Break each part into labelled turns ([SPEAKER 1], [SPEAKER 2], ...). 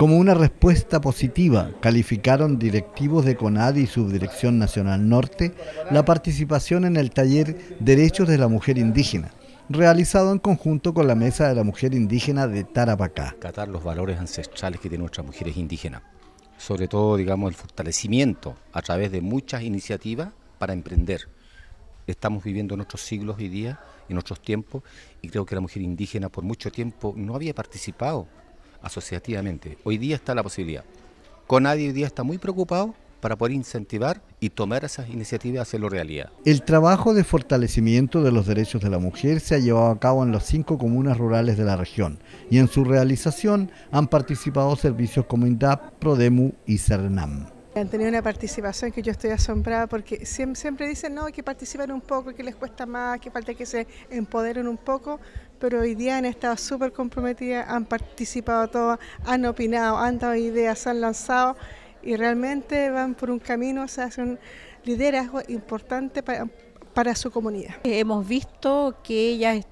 [SPEAKER 1] Como una respuesta positiva, calificaron directivos de CONADI y Subdirección Nacional Norte la participación en el taller Derechos de la Mujer Indígena, realizado en conjunto con la Mesa de la Mujer Indígena de Tarapacá.
[SPEAKER 2] Catar los valores ancestrales que tienen nuestras mujeres indígenas, sobre todo, digamos, el fortalecimiento a través de muchas iniciativas para emprender. Estamos viviendo en otros siglos hoy día, en otros tiempos, y creo que la mujer indígena por mucho tiempo no había participado asociativamente. Hoy día está la posibilidad. CONADI hoy día está muy preocupado para poder incentivar y tomar esas iniciativas y hacerlo realidad.
[SPEAKER 1] El trabajo de fortalecimiento de los derechos de la mujer se ha llevado a cabo en las 5 comunas rurales de la región y en su realización han participado servicios como INDAP, PRODEMU y CERNAM.
[SPEAKER 3] Han tenido una participación que yo estoy asombrada porque siempre dicen no, que participan un poco, que les cuesta más, que falta que se empoderen un poco, pero hoy día han estado súper comprometidas, han participado todas, han opinado, han dado ideas, se han lanzado y realmente van por un camino, o sea, son liderazgo importante para su comunidad.
[SPEAKER 4] Hemos visto que ellas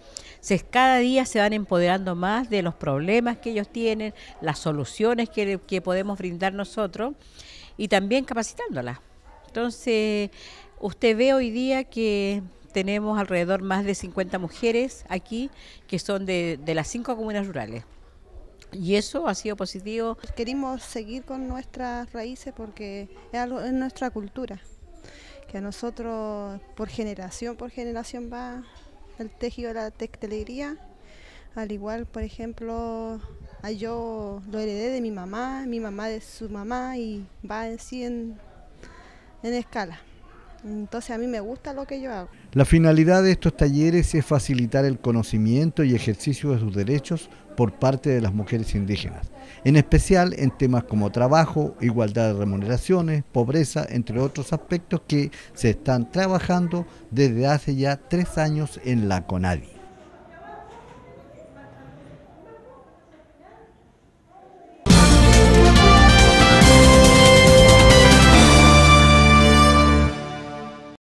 [SPEAKER 4] cada día se van empoderando más de los problemas que ellos tienen, las soluciones que podemos brindar nosotros y también capacitándolas. Entonces, usted ve hoy día que tenemos alrededor más de 50 mujeres aquí que son de las 5 comunas rurales. Y eso ha sido positivo.
[SPEAKER 5] Queremos seguir con nuestras raíces porque es nuestra cultura, que a nosotros por generación va el tejido de la textilería. Al igual, por ejemplo, yo lo heredé de mi mamá de su mamá y va así en escala. Entonces a mí me gusta lo que yo hago.
[SPEAKER 1] La finalidad de estos talleres es facilitar el conocimiento y ejercicio de sus derechos por parte de las mujeres indígenas, en especial en temas como trabajo, igualdad de remuneraciones, pobreza, entre otros aspectos que se están trabajando desde hace ya 3 años en la CONADI.